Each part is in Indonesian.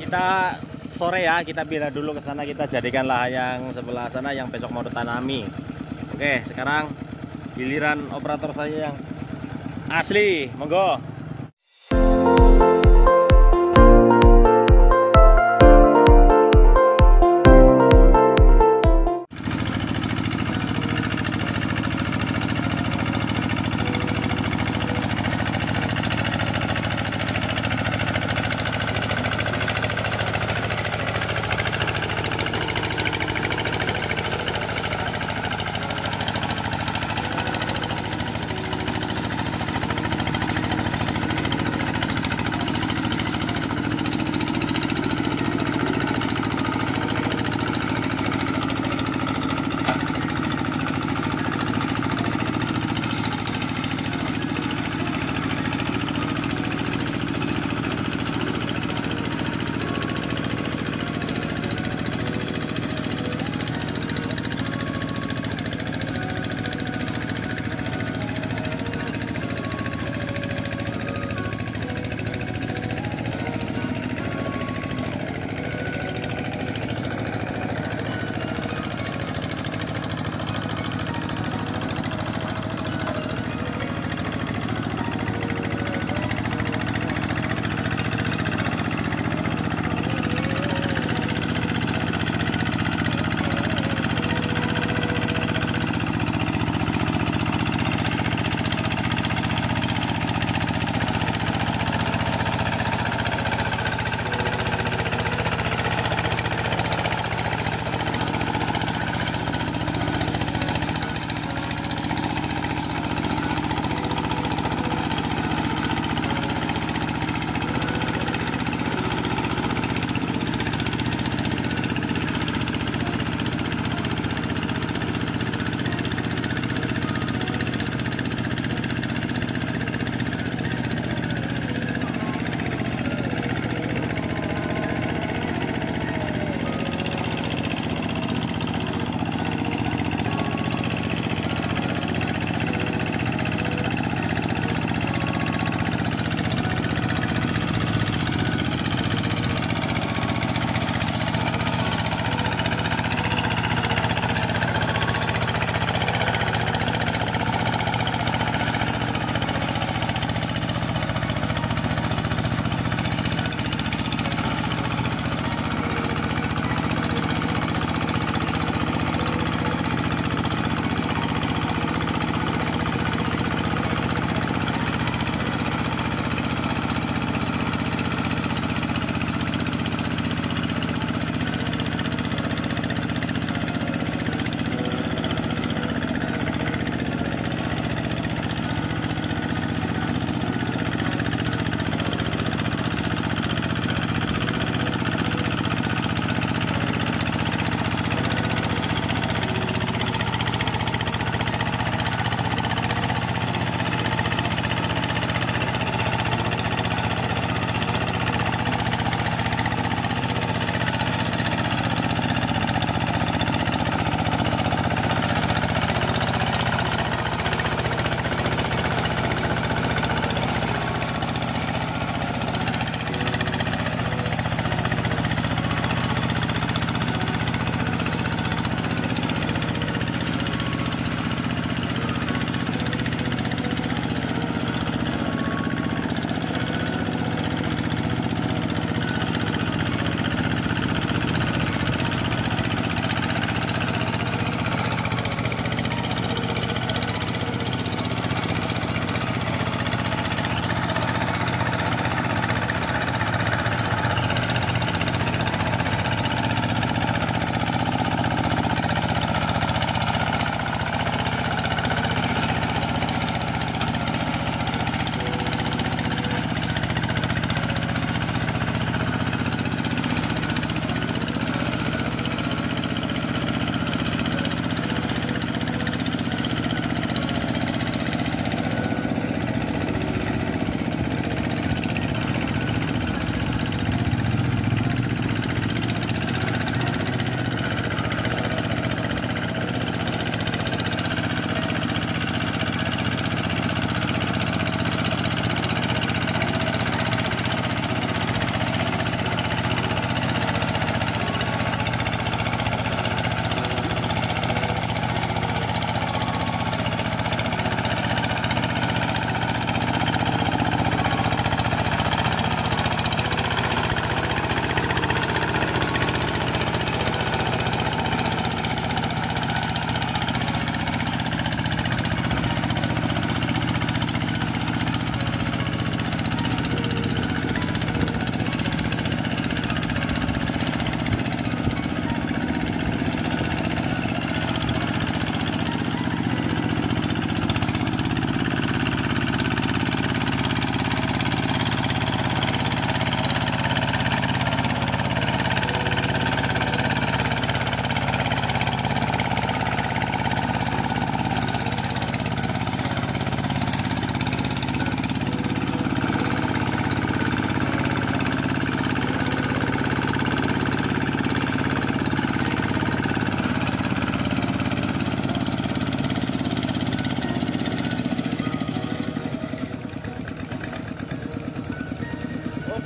Kita sore ya, kita pindah dulu ke sana, kita jadikanlah yang sebelah sana yang besok mau ditanami. Oke, sekarang giliran operator saya yang asli, monggo.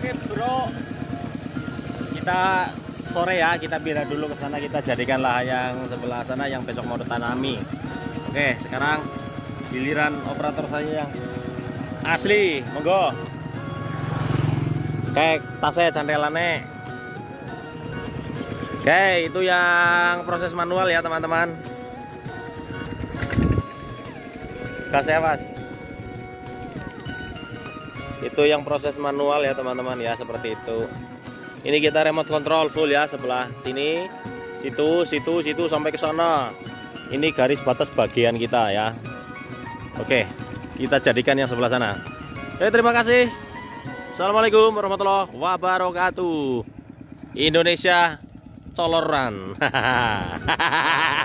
Oke bro, kita sore ya, kita pindah dulu ke sana, kita jadikanlah yang sebelah sana yang besok mau ditanami. Oke, sekarang giliran operator saya yang asli, monggo. Oke, tasnya candelannya. Oke, itu yang proses manual ya teman-teman. Gas ya mas. Itu yang proses manual ya teman-teman ya, seperti itu. Ini kita remote control full ya, sebelah sini, situ sampai ke sana. Ini garis batas bagian kita ya. Oke, kita jadikan yang sebelah sana. Oke, terima kasih. Assalamualaikum warahmatullahi wabarakatuh. Indonesia coloran.